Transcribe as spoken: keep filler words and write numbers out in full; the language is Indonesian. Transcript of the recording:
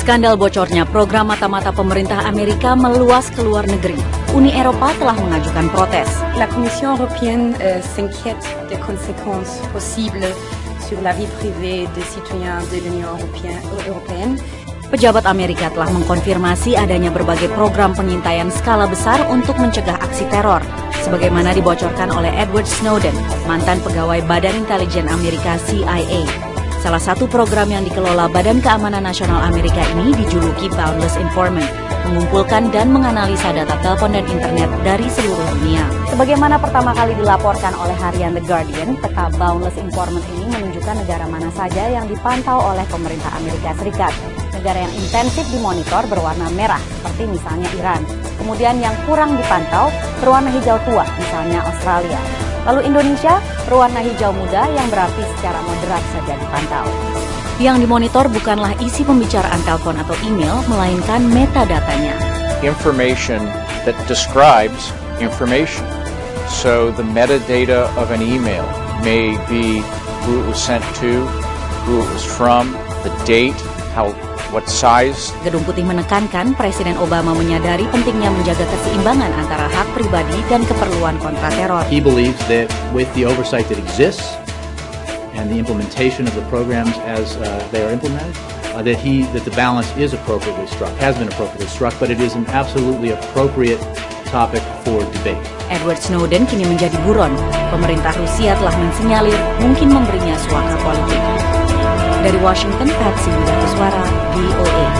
Skandal bocornya program mata-mata pemerintah Amerika meluas ke luar negeri. Uni Eropa telah mengajukan protes. La Commission européenne euh, s'inquiète des conséquences possibles sur la vie privée des citoyens de l'Union européenne. Pejabat Amerika telah mengkonfirmasi adanya berbagai program pengintaian skala besar untuk mencegah aksi teror, sebagaimana dibocorkan oleh Edward Snowden, mantan pegawai Badan Intelijen Amerika C I A. Salah satu program yang dikelola Badan Keamanan Nasional Amerika ini dijuluki Boundless Informant, mengumpulkan dan menganalisa data telepon dan internet dari seluruh dunia. Sebagaimana pertama kali dilaporkan oleh harian The Guardian, peta Boundless Informant ini menunjukkan negara mana saja yang dipantau oleh pemerintah Amerika Serikat. Negara yang intensif dimonitor berwarna merah, seperti misalnya Iran. Kemudian yang kurang dipantau berwarna hijau tua, misalnya Australia. Lalu Indonesia berwarna hijau muda yang berarti secara moderat saja dipantau. Yang dimonitor bukanlah isi pembicaraan telepon atau email, melainkan metadatanya. Information that describes information. So the metadata of an email may be who it was sent to, who it was from, the date, how what size. Gedung Putih menekankan Presiden Obama menyadari pentingnya menjaga keseimbangan antara hak pribadi dan keperluan kontrateror. He believes that with the oversight that exists and the implementation of the programs as uh, they are implemented, uh, that he that the balance is appropriately struck, has been appropriately struck, but it is an absolutely appropriate topic for debate. Edward Snowden kini menjadi buron. Pemerintah Rusia telah mensinyalir mungkin memberinya suaka politik. Dari Washington, Patsy Widatuswara, V O A.